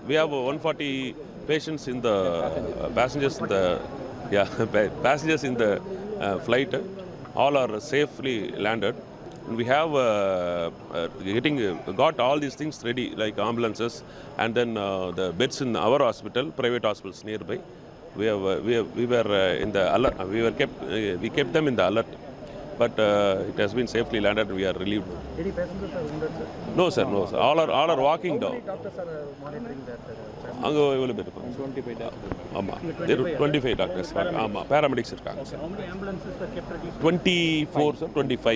We have 140 patients in the passengers in the passengers in the flight. All are safely landed. And we have got all these things ready, like ambulances, and then the beds in our hospital, private hospitals nearby. We were in the alert. We kept them in the alert. But it has been safely landed and we are relieved. Any passengers are wounded, sir? No, sir, no, sir. All are walking How down. many doctors are monitoring that? அங்கே எவ்வளோ பேர் இருப்பாங்க? 25 doctors. ஆமாம், 25 doctors ஆமாம், paramedics இருக்காங்க sir. How many ambulances are kept ready? 24 sir,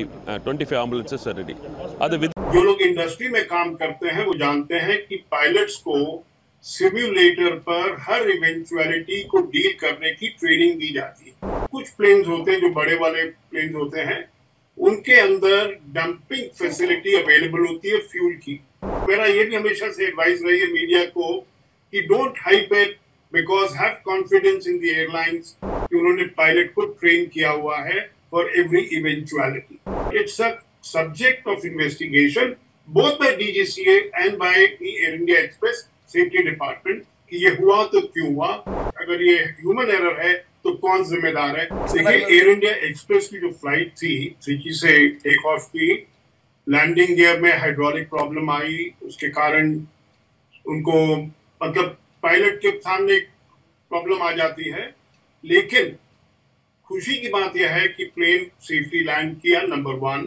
25 ambulances are ready. அது with जो लोग इंडस्ट्री में काम करते हैं वो जानते हैं कि पायलट्स को सिम्युलेटर पर हर इवेंचुअलिटी को डील करने की ट्रेनिंग दी जाती है। कुछ प्लेन्स होते हैं जो बड़े वाले प्लेन्स होते हैं, उनके अंदर डंपिंग फैसिलिटी अवेलेबल होती है फ्यूल की। मेरा ये भी हमेशा से एडवाइस रही है मीडिया को कि don't hype it, because have confidence in the airlines कि उन्होंने पायलट को ट्रेन किया हुआ है for every eventuality. It's a subject of investigation both by DGCA and by the Air India Express Safety Department कि ये हुआ तो क्यों हुआ, अगर ये ह्यूमन एरर है तो कौन जिम्मेदार है। देखिए, एयर इंडिया एक्सप्रेस की जो फ्लाइट थी त्रिची से टेक ऑफ की, लैंडिंग गियर में हाइड्रोलिक प्रॉब्लम आई, उसके कारण उनको मतलब पायलट के सामने प्रॉब्लम आ जाती है। लेकिन खुशी की बात यह है कि प्लेन सेफली लैंड किया। नंबर 1,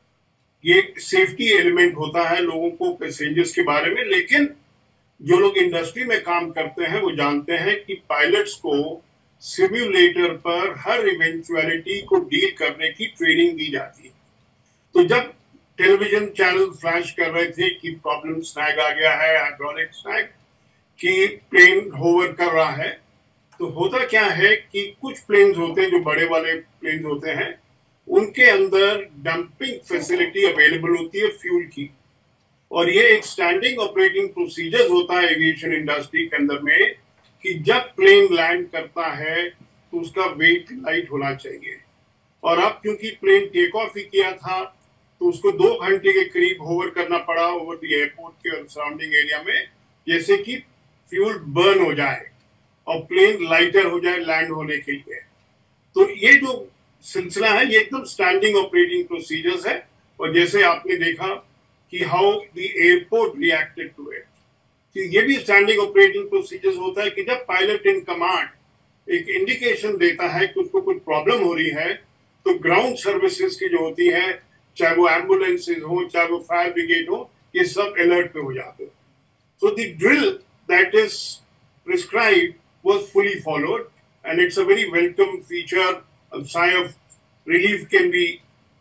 ये सेफ्टी एलिमेंट होता है लोगों को पैसेंजर्स के बारे में। लेकिन जो लोग इंडस्ट्री में काम करते हैं वो जानते हैं कि पायलट्स को सिम्युलेटर पर हर इवेंचुअलिटी को डील करने की ट्रेनिंग दी जाती है। तो जब टेलीविजन चैनल फ्लैश कर रहे थे कि प्रॉब्लम स्नैग आ गया है, हाइड्रोलिक स्नैग, कि प्लेन होवर कर रहा है, तो होता क्या है कि कुछ प्लेन्स होते हैं जो बड़े वाले प्लेन्स होते हैं, उनके अंदर डंपिंग फैसिलिटी अवेलेबल होती है फ्यूल की। और ये एक स्टैंडिंग ऑपरेटिंग प्रोसीजर होता है एविएशन इंडस्ट्री के अंदर में कि जब प्लेन लैंड करता है तो उसका वेट लाइट होना चाहिए। और अब क्योंकि प्लेन टेक ऑफ ही किया था तो उसको 2 घंटे के करीब होवर करना पड़ा ओवर द एयरपोर्ट के और सराउंडिंग एरिया में, जैसे कि फ्यूल बर्न हो जाए और प्लेन लाइटर हो जाए लैंड होने के लिए। तो ये जो सिलसिला है ये एकदम स्टैंडिंग ऑपरेटिंग प्रोसीजर्स है। और जैसे आपने देखा कि how the airport reacted to it, कि ये भी स्टैंडिंग ऑपरेटिंग प्रोसीजर्स होता है कि जब पायलट इन कमांड एक इंडिकेशन देता है कि उसको कुछ प्रॉब्लम हो रही है तो ग्राउंड सर्विसेज की जो होती है, चाहे वो एम्बुलेंसेज हो चाहे वो फायर ब्रिगेड हो, ये सब अलर्ट पे हो जाते हैं। So the drill that is prescribed was fully followed and it's a very welcome feature. A sigh of relief can be,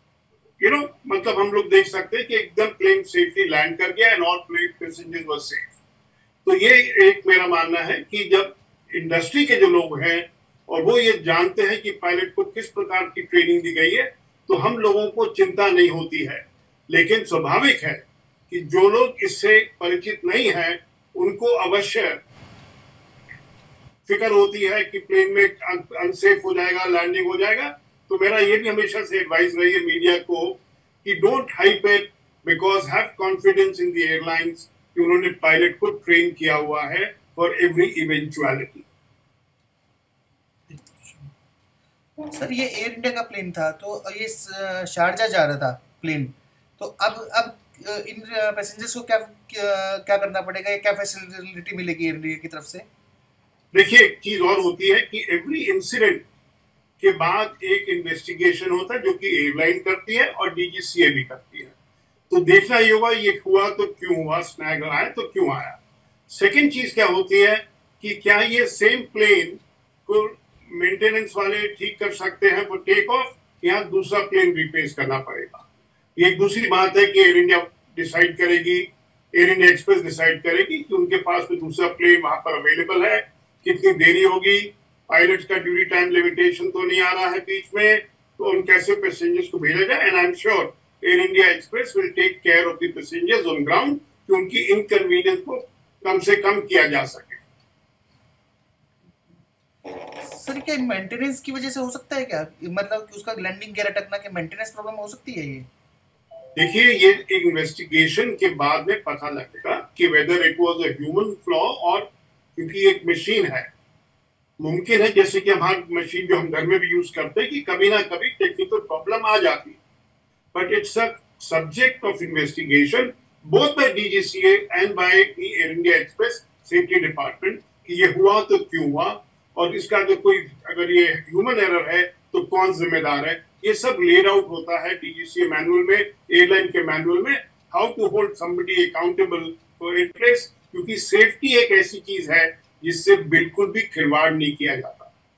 मतलब हम लोग देख सकते हैं कि एकदम प्लेन सेफली लैंड कर गया and all plane passengers were safe. तो ये एक मेरा मानना है कि जब इंडस्ट्री के जो लोग हैं और वो ये जानते हैं कि पायलट को किस प्रकार की ट्रेनिंग दी गई है तो हम लोगों को चिंता नहीं होती है। लेकिन स्वाभाविक है कि जो लोग इससे परिचित नहीं है उनको अवश्य फिक्र होती है कि प्लेन में अनसेफ हो जाएगा, लैंडिंग हो जाएगा। तो मेरा ये भी हमेशा से एडवाइस रही है मीडिया को कि don't hype it, because have confidence in the airlines कि उन्होंने पायलट को ट्रेन किया हुआ है फॉर एवरी इवेंचुअलिटी। सर, ये एयर इंडिया का प्लेन था तो ये शारजा जा रहा था प्लेन, तो अब इन पैसेंजर्स को क्या करना पड़ेगा, क्या फैसिलिटी मिलेगी एयर इंडिया की तरफ से? देखिए, एक चीज और होती है कि एवरी इंसिडेंट के बाद एक इन्वेस्टिगेशन होता है जो कि एयरलाइन करती है और डीजीसीए भी करती है। तो देखना ही होगा ये हुआ तो क्यों हुआ, स्नैग आया तो क्यों आया। सेकंड चीज क्या होती है कि क्या ये सेम प्लेन को मेंटेनेंस वाले ठीक कर सकते हैं फॉर टेक ऑफ, या दूसरा प्लेन रिप्लेस करना पड़ेगा। ये एक दूसरी बात है कि एयर इंडिया डिसाइड करेगी, एयर इंडिया एक्सप्रेस डिसाइड करेगी कि उनके पास कोई दूसरा प्लेन वहां पर अवेलेबल है, कितनी देरी होगी, पायलट्स का ड्यूटी टाइम लिमिटेशन तो नहीं आ रहा है बीच में, तो उन कैसे पैसेंजर्स को भेजा जाए। And I am sure Air India express will take care of the passengers on ground कि उनकी इनकन्वीनियंस को कम से कम किया जा सके। सर, क्या मेंटेनेंस की वजह से हो सकता है क्या, मतलब कि उसका लैंडिंग गियर अटकना के मेंटेनेंस प्रॉब्लम हो सकती है ये? देखिए, ये इन्वेस्टिगेशन के बाद में पता लगेगा कि whether it was a human flaw, और क्योंकि एक मशीन है, मुमकिन है जैसे कि हमारी मशीन जो हम घर में भी यूज करते हैं कि कभी ना कभी टेक्निकल प्रॉब्लम आ जाती है, but it's a subject of investigation both by DGCA and by Air India express safety department कि ये हुआ तो क्यों हुआ, और इसका अगर ये ह्यूमन एरर है तो कौन जिम्मेदार है। ये सब लेड आउट होता है डीजीसीए मैनुअल में, एयरलाइन के मैनुअल में, how to hold somebody accountable for it, क्योंकि सेफ्टी एक ऐसी चीज है जिससे बिल्कुल भी खिलवाड़ नहीं किया जाता।